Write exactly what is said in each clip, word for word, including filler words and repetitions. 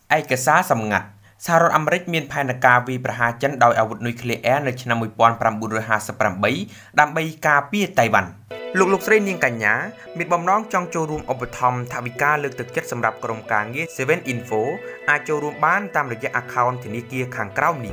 ឯកសារសម្ងាត់សហរដ្ឋអាមេរិកមានផែនការវាយប្រហារចិនដោយអាវុធនុយក្លេអ៊ែរនៅឆ្នាំmột nghìn chín trămห้าสิบแปดដើម្បីការពារតៃវ៉ាន់លោកលោកស្រីនាងកញ្ញាមានបំណងចង់ចូលរួមឧបត្ថម្ភថវិកាលើកទឹកចិត្តសម្រាប់ក្រុមការងារ seven info អាចចូលរួមបានតាមរយៈ account ធនាគារខាងក្រោមនេះ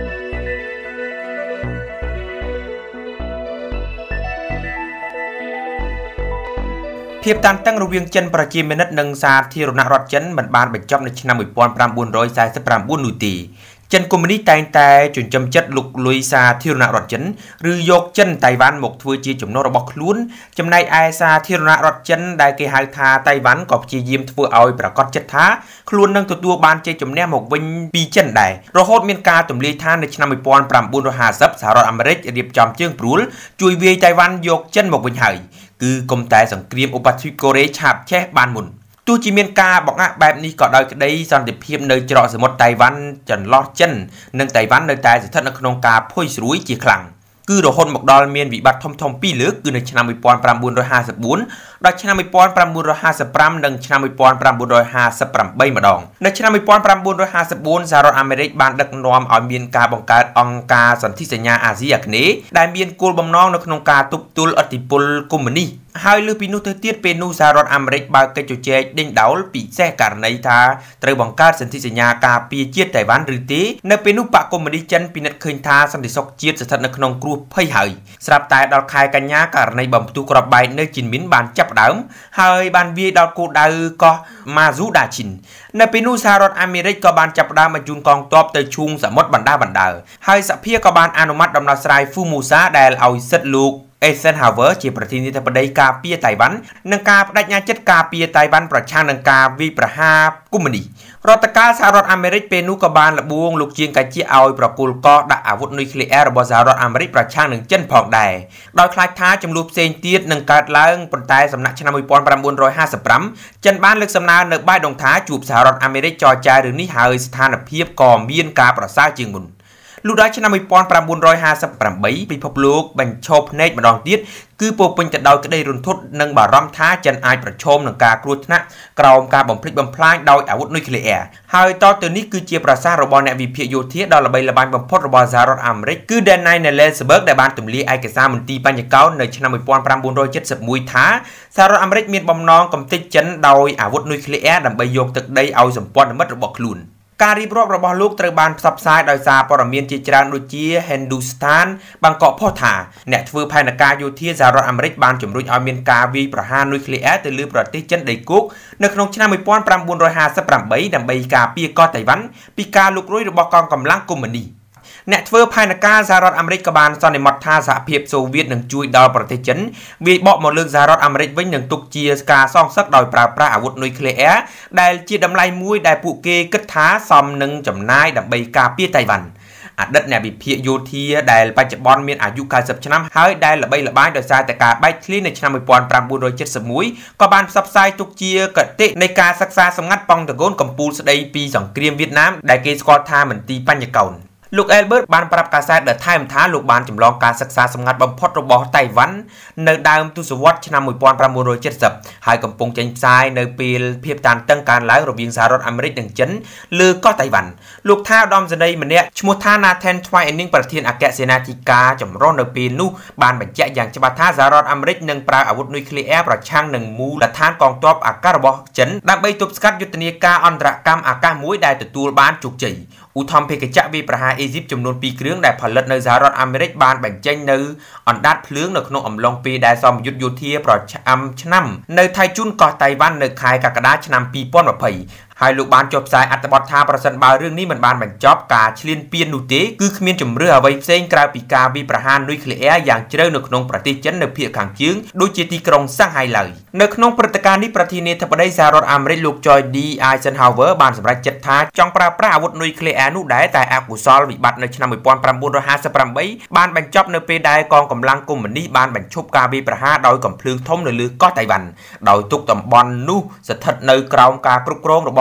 ភាពតានតឹងរវាងចិនប្រជាមានិតនិងសាធារណរដ្ឋចិនមិនបានបញ្ចប់នៅឆ្នាំmột nghìn chín trăm bốn mươi chínនោះទេចិនកុម្មុយនីសតែងតែចិញ្ចឹមចិត្តលុកលុយសាធារណរដ្ឋចិនឬយកចិនតៃវ៉ាន់មកធ្វើជាចំណូលរបស់ខ្លួនចំណែកឯសាធារណរដ្ឋចិនដែលគេហៅថាតៃវ៉ាន់ក៏ព្យាយាមធ្វើឲ្យប្រកាសចិត្តថាខ្លួននឹងទទួលបានជ័យជំនះមកវិញពីចិនដែររហូតមានការទម្លាយថានៅឆ្នាំmột nghìn chín trămห้าสิบសហរដ្ឋអាមេរិករៀបចំជើងព្រួលជួយវាយតៃវ៉ាន់យកចិនមកវិញហើយគឺគុំតែសង្គ្រាមឧបទ្វីបកូរ៉េឆាបឆេះបានមុនទោះជាមានការបង្អាក់បែបនេះក៏ដោយក្តីសន្តិភាពនៅច្រកសមុទ្រតៃវ៉ាន់ចន្លោះចិននិងតៃវ៉ាន់នៅតែស្ថិតនៅក្នុងការភ័យស្រួយជាខ្លាំងគឺរហូតមកដល់មានវិបត្តិធំធំពីរលើកគឺនៅឆ្នាំmột nghìn chín trămห้าสิบbốnដល់ឆ្នាំmột nghìn chín trămห้าสิบห้าនិងឆ្នាំmột nghìn chín trămห้าสิบแปดម្ដងនៅឆ្នាំmột nghìn chín trămห้าสิบbốnសហរដ្ឋអាមេរិកបានដឹកនាំឲ្យមានការបង្កើតអង្គការសន្ធិសញ្ញាអាស៊ីអាគ្នេយ៍ដែលមានគោលបំណងនៅក្នុងការទប់ទល់ឥទ្ធិពលកុម្មុយនីសហើយលើពីនោះទៅទៀតពេលនោះសហរដ្ឋអាមេរិកបើកកិច្ចជជែកដេញដោលពិសេសករណីថាត្រូវបង្កើតសន្ធិសញ្ញាការពារជាតិតៃវ៉ាន់ឬទេនៅពេលនោះបកកុម្មុយនីសចិនពិនិត្យឃើញថាសន្តិសុខជាតិស្ថិតនៅក្នុងគ្រោះភ័យហើយស្រាប់តែដល់ខែកញ្ញាករណីបំផ្ទុះគ្រាប់បែកនៅជីនមីនបានចាប់ផ្ដើមហើយបានវាយដល់គោលដៅកោះម៉ាស៊ូដាឈីននៅពេលនោះសហរដ្ឋអាមេរិកក៏បានចាប់ផ្ដើមបញ្ជូនកងទ័ពទៅឈូងសមុទ្របណ្ដាបណ្ដាហើយសភាក៏បានអនុម័តដំណោះស្រាយហ្វូមូសាដែលឲ្យសិទ្ធិលោកEisenhower ជាប្រធានាធិបតីការពារតៃវ៉ាន់និងការបដិញ្ញាចិត្តការពារតៃវ៉ាន់ប្រឆាំងនឹងការវាយប្រហារកុម្មុយនីសរដ្ឋការសហរដ្ឋអាមេរិកពេលនោះក៏បានលបួងលោកជាងកាជាឲ្យប្រគល់កោះដាក់អាវុធនុយក្លេអ៊ែររបស់សហរដ្ឋអាមេរិកប្រឆាំងនឹងចិនផងដែរដោយខ្លាចថាចំនួនផ្សេងទៀតនឹងកើតឡើងប៉ុន្តែសំណាក់ឆ្នាំmột nghìn chín trămห้าสิบห้าចិនបានលើកសំណើនៅបាយដងថាជួបសហរដ្ឋអាមេរិកចរចារឿងនេះហើយស្ថានភាពក៏មានការប្រសើរជាងមុនលុះដល់ឆ្នាំmột nghìn chín trămห้าสิบแปดពិភពលោកបញ្ឈប់ភ្នែកម្ដងទៀតគឺពោពេញទៅដោយក្តីរន្ធត់និងបារម្ភថាចិនអាចប្រឈមនឹងការគ្រោះថ្នាក់ក្រោមការបំផ្លិចបំផ្លាញដោយអាវុធនុយក្លេអ៊ែរហើយតទៅនេះគឺជាប្រសាសន៍របស់អ្នកវិភាគយោធាដ៏ល្បីល្បាញបំផុតរបស់សហរដ្ឋអាមេរិកគឺ Daniel Ellsberg ដែលបានទម្លាយឯកសារមន្ទីរបញ្ញកោណនៅឆ្នាំmột nghìn chín trăm七mươi mốtថាសហរដ្ឋអាមេរិកមានបំណងកំទេចចិនដោយអាវុធនុយក្លេអ៊ែរដើម្បីយកទឹកដីឲ្យសម្ព័ន្ធមិត្តរបស់ខ្លួនការរៀបរាប់របស់លោកត្រូវបានផ្សព្វផ្សាយដោយសារព័ត៌មានជាច្រើនដូចជា Hindustan បាងកកផុសថាអ្នកធ្វើផែនការយោធាសហរដ្ឋអាមេរិកបានជំរុញឲ្យមានការវាយប្រហារនុយក្លេអ៊ែរទៅលើប្រទេសចិនដីគោកនៅក្នុងឆ្នាំmột nghìn chín trămห้าสิบแปดដើម្បីការពារកោះតៃវ៉ាន់ពីការលុករុយរបស់កងកម្លាំងកុម្មុយនីសអ្នកធ្វើផែនការសហរដ្ឋអាមេរិកក៏បានសន្និដ្ឋានថាសហភាពសូវៀតនឹងជួយដល់ប្រទេសចិនវាយបកមកលើសហរដ្ឋអាមេរិកវិញនឹងទុកជាការសងសឹកដោយប្រើប្រាស់អាវុធនុយក្លេអ៊ែរដែលជាតម្លៃមួយដែលពួកគេគិតថាសមនឹងចំណាយដើម្បីការពារតៃវ៉ាន់អតីតអ្នកវិភាគយោធាដែលបច្ចុប្បន្នមានអាយុเก้าสิบឆ្នាំហើយដែលល្បីល្បាញដោយសារតែការបែកធ្លាយនៅឆ្នាំmột nghìn chín trăm七mươi mốtក៏បានផ្សព្វផ្សាយទុកជាកតិនៃការសិក្សាសម្ងាត់ប៉ង់តាហ្គោនកម្ពុជាស្ដីពីសង្គ្រាមវៀតណាមដែលគេស្គាល់ថាមន្ទីរបញ្ញកោណលោក Albert បានប្រាប់កាសែត The Times ថាលោកបានចម្លងការសិក្សាសម្ងាត់បំផុតរបស់តៃវ៉ាន់នៅដើមទសវត្សរ៍ឆ្នាំmột nghìn chín trăm七mươiហើយកំពុងចេញផ្សាយនៅពេលភាពតានតឹងកើនឡើងរវាងសហរដ្ឋអាមេរិកនិងចិនលើកោះតៃវ៉ាន់លោកថាឧត្តមសេនីយ៍ម្នាក់ឈ្មោះថា Nathan Twining ប្រធានអគ្គសេនាធិការចម្រុះនៅពេលនោះបានបញ្ជាក់យ៉ាងច្បាស់ថាសហរដ្ឋអាមេរិកនឹងប្រើអាវុធនុយក្លេអ៊ែរប្រឆាំងនឹងមូលដ្ឋានកងទ័ពអាកាសរបស់ចិនដើម្បីទប់ស្កាត់យុទ្ធនាការអន្តរកម្មអាកាសមួយដែលទទួលបានជោគជ័យឧទ្ធម្ភាគចក្រវាយប្រហារអេស៊ីបចំនួនពីរគ្រឿងដែលផលិតនៅសហរដ្ឋអាមេរិកបានបញ្ចេញនៅអណ្ដាតភ្លើងនៅក្នុងអំឡុងពេលដែលសមយុទ្ធយោធាប្រចាំឆ្នាំនៅថៃជូនកោះតៃវ៉ាន់នៅខែកក្កដាឆ្នាំពីរពាន់ยี่สิบហើយលោកបានចុះផ្សាយអត្ថបទថាប្រសិនបើរឿងនេះមិនបានបញ្ចប់ការឈ្លានពាននោះទេគឺគ្មានជំរឿអ្វីផ្សេងក្រៅពីការវាយប្រហារនុយក្លេអ៊ែរយ៉ាងជ្រៅនៅក្នុងប្រទេសចិននៅភាគខាងជើងដូចជាទីក្រុងសាំងហៃឡើយនៅក្នុងព្រឹត្តិការណ៍នេះប្រធានាធិបតីសហរដ្ឋអាមេរិកលោក Joe D. Eisenhower បានសម្រេចចិត្តថាចង់ប្រើប្រាស់អាវុធនុយក្លេអ៊ែរនោះដែរតែអកុសលវិបត្តិនៅឆ្នាំmột nghìn chín trămห้าสิบแปดបានបញ្ចប់នៅពេលដែលកងកម្លាំងកុម្មុយនីសបានបញ្ឈប់ការវាយប្រហារដោយកំភ្លើងធំនៅលើកោះតៃវ៉ាន់ដោយទុកតំបន់នោះស្ថិតនៅក្រោមការគ្រប់គ្រងរបស់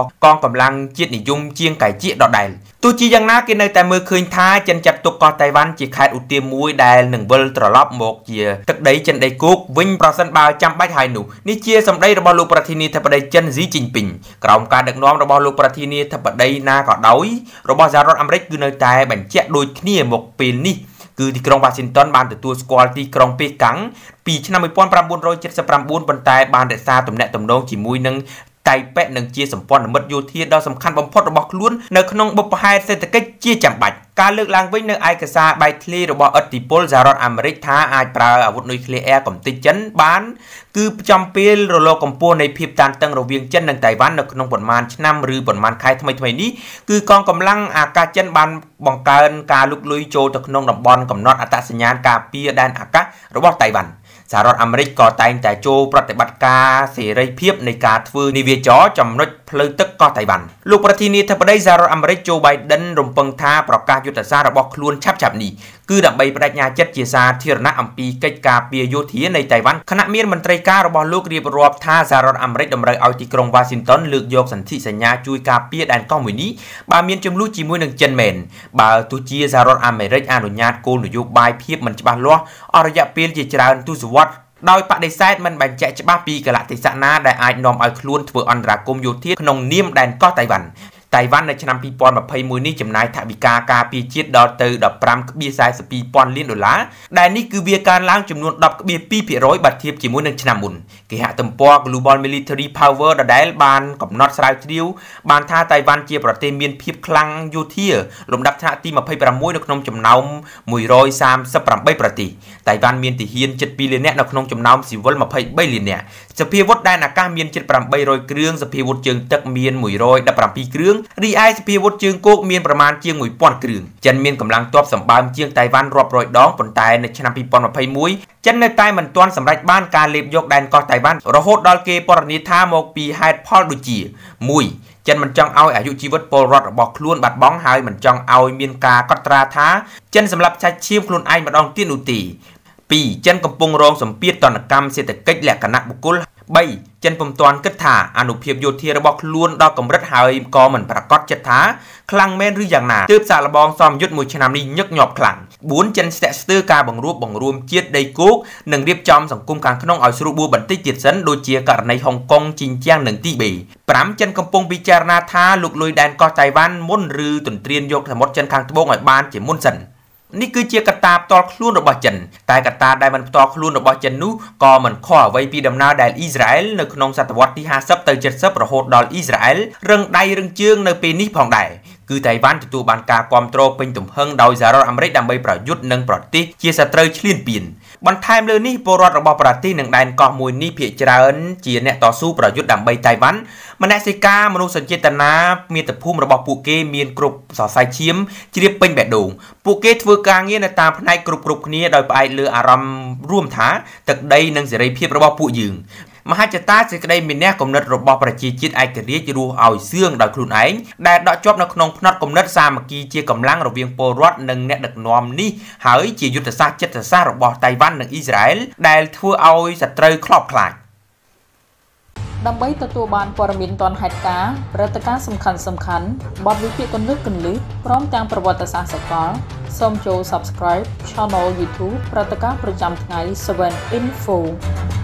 របស់កងកម្លាំងជាតិនិយមជាងកែជាដដែលទោះជាយ៉ាងណាគេនៅតែមើលឃើញថាចិនចាត់ទុកកោះតៃវ៉ាន់ជាខេត្តឧទាមមួយដែលនឹងវិលត្រឡប់មកជាទឹកដីចិនដីគោកវិញប្រសិនបើចាំបាច់ហើយនោះនេះជាសម្ដីរបស់លោកប្រធានាធិបតីចិនស៊ីជីនពីងក្រោមការដឹកនាំរបស់លោកប្រធានាធិបតីណាក៏ដោយរបស់សហរដ្ឋអាមេរិកគឺនៅតែបញ្ជាក់ដូចគ្នាមកពេលនេះគឺទីក្រុងវ៉ាស៊ីនតោនបានទទួលស្គាល់ទីក្រុងប៉េកាំងពីឆ្នាំmột nghìn chín trăm七十九ប៉ុន្តែបានរក្សាទំនាក់ទំនងជាមួយនឹងតៃប៉េនឹងជាសម្ព័ន្ធមិត្តយោធាដ៏សំខាន់បំផុតរបស់ខ្លួននៅក្នុងបុព្វហេតុសេដ្ឋកិច្ចជាចាំបាច់ការលើកឡើងវិញនៅឯកសារបែកធ្លាយរបស់ឥទ្ធិពលសហរដ្ឋអាមេរិកថាអាចប្រើអាវុធនុយក្លេអ៊ែរកំទេចចិនបានគឺចំពេលរលកកម្ពស់នៃភាពតានតឹងរវាងចិននិងតៃវ៉ាន់នៅក្នុងប្រមាណឆ្នាំឬប្រមាណខែថ្មីៗនេះគឺកងកម្លាំងអាកាសចិនបានបង្កើនការលុកលុយចូលទៅក្នុងតំបន់កំណត់អត្តសញ្ញាណការពារដែនអាកាសរបស់តៃវ៉ាន់សហរដ្ឋអាមេរិកក៏តែងតែចូលប្រតិបត្តិការសេរីភាពនៃការធ្វើនាវាចរចំណុចផ្លូវទឹកកោះតៃវ៉ាន់លោកប្រធានាធិបតីសហរដ្ឋអាមេរិកโจ Biden រំពឹងថាប្រកាសយុទ្ធសាស្ត្ររបស់ខ្លួនឆាប់ៗនេះគឺដើម្បីបដិញ្ញាចិត្តជាសាធារណៈអំពីកិច្ចការពារយោធានៃតៃវ៉ាន់គណៈមានមន្ត្រីការរបស់លោករៀបរាប់ថាសហរដ្ឋអាមេរិកតម្រូវឲ្យទីក្រុង Washington លើកយកសន្ធិសញ្ញាជួយការពារដែនកោះមួយនេះបើមានចំនួនជាមួយនឹងចិនមែនបើទោះជាសហរដ្ឋអាមេរិកអនុញ្ញាតគោលនយោបាយភាពមិនច្បាស់លាស់អស់រយៈពេលជាច្រើនទសវត្សរ៍ដោយបដិសេធមិនបញ្ជាក់ច្បាស់ពីកលៈទេសៈណាដែលអាចនាំឲ្យខ្លួនធ្វើអន្តរាគមន៍យោធាក្នុងនាមដែនកោះតៃវ៉ាន់តៃវ៉ាន់នៅឆ្នាំពីរពាន់ម្ភៃមួយនេះចំណាយថវិកាការពារជាតិដល់ទៅដប់ប្រាំភាគរយสี่สิบពីរពាន់លានដុល្លារដែលនេះគឺវាកើនឡើងចំនួនដប់ភាគរយពីរភាគរយបើធៀបជាមួយនឹងឆ្នាំមុនគេហទំព័រ Global Military Power ដដែលបានកំណត់ស្រាវជ្រាវបានថាតៃវ៉ាន់ជាប្រទេសមានភាពខ្លាំងយោធាលំដាប់ថ្នាក់ទីម្ភៃប្រាំមួយនៅក្នុងចំណោមមួយរយសាមសិបប្រាំបីប្រទេសតៃវ៉ាន់មានទាហានជិតពីរលាននាក់នៅក្នុងចំណោមស៊ីវិលម្ភៃបីលាននាក់សភាវុធដែនអាកាសមានជិតប្រាំបីរយគ្រឿងសភាវុធជើងទឹកមានមួយរយដប់ប្រាំពីរគ្រឿងរីឯសភាវុធជើងគោកមានប្រមាណជាងមួយពាន់គ្រឿងចិនមានកម្លាំងទ័ពសម្បើមជាងតៃវ៉ាន់រាប់រយដងប៉ុន្តែនៅឆ្នាំពីរពាន់ម្ភៃមួយចិននៅតែមិនទាន់សម្រេចបានការលេបយកដែនកោះតៃវ៉ាន់រហូតដល់គេពណ៌នាថាមកពីហេតុផលដូចជាមួយចិនមិនចង់ឲ្យអាយុជីវិតពលរដ្ឋរបស់ខ្លួនបាត់បង់ហើយមិនចង់ឲ្យមានការកត់ត្រាថាចិនសម្លាប់សាច់ឈាមខ្លួនឯងម្ដងទៀតនោះទេពីរចិនកំពុងរងសម្ពាធទណ្ឌកម្មសេដ្ឋកិច្ចលក្ខណៈបុគ្គលបីចិនពុំទាន់គិតថាអនុភាពយោធារបស់ខ្លួនដល់កម្រិតហើយក៏មិនប្រកាសចិត្តថាខ្លាំងមែនឬយ៉ាងណាទើបសាកល្បងសមយុទ្ធមួយឆ្នាំនេះញឹកញាប់ខ្លាំងបួនចិនស្ទាក់ស្ទើរការបង្រួបបង្រួមជាតិដីគោកនិងរៀបចំសង្គមខាងក្នុងឲ្យស្រួលបួរបន្តិចទៀតសិនដូចជាករណីហុងកុងជីនជៀងនិងទីបេប្រាំចិនកំពុងពិចារណាថាលុកលុយដែនកោះតៃវ៉ាន់មុនឬទន្ទ្រានយកសមុទ្រចិនខាងត្បូងឲ្យបានជាមុនសិននេះគឺជាកត្តាផ្ទាល់ខ្លួនរបស់ចិនតែកត្តាដែលមិនផ្ទាល់ខ្លួនរបស់ចិននោះក៏មិនខុសអ្វីពីដំណើរដែលអ៊ីស្រាអែលនៅក្នុងសតវត្សទីห้าสิบទៅเจ็ดสิบរហូតដល់អ៊ីស្រាអែលរឹងដៃរឹងជើងនៅពេលនេះផងដែរគឺតៃវ៉ាន់ទទួលបានការគាំទ្រពេញទំហឹងដោយសហរដ្ឋអាមេរិកដើម្បីប្រយុទ្ធនឹងប្រទេសជាសត្រូវឈ្លានពានបន្ថែមលើនេះពលរដ្ឋរបស់ប្រទេសនឹងដែនកោះមួយនេះភាគច្រើនជាអ្នកតស៊ូប្រយុទ្ធដើម្បីតៃវ៉ាន់មនសិការមនុស្សចេតនាមាតុភូមិរបស់ពួកគេមានគ្រប់សរសៃឈាមជ្រាបពេញបេះដូងពួកគេធ្វើការងារនៅតាមផ្នែកគ្រប់គ្រប់គ្នាដោយផ្អែកលើអារម្មណ៍រួមថាទឹកដីនិងសេរីភាពរបស់ពួកយើងមហិច្ឆតាសេចក្តីមានះគំនិតរបស់ប្រជាជាតិឯករាជ្យរស់ឲ្យសឿងដោយខ្លួនឯងដែលដកជាប់នៅក្នុងផ្នត់គំនិតសាមគ្គីជាកម្លាំងរវាងពលរដ្ឋនិងអ្នកដឹកនាំនេះហើយជាយុទ្ធសាស្ត្រចិត្តសាស្ត្ររបស់តៃវ៉ាន់និងអ៊ីស្រាអែលដែលធ្វើឲ្យសត្រូវខ្លោបខ្លាចដើម្បីទទួលបានព័ត៌មានទាន់ហេតុការណ៍ព្រឹត្តិការណ៍សំខាន់សំខាន់បទវិភាគគន្លឹះគន្លឹះព្រមទាំងប្រវត្តិសាស្ត្រសកលសូមចូល Subscribe Channel YouTube ព្រឹត្តិការណ៍ប្រចាំថ្ងៃ seven Info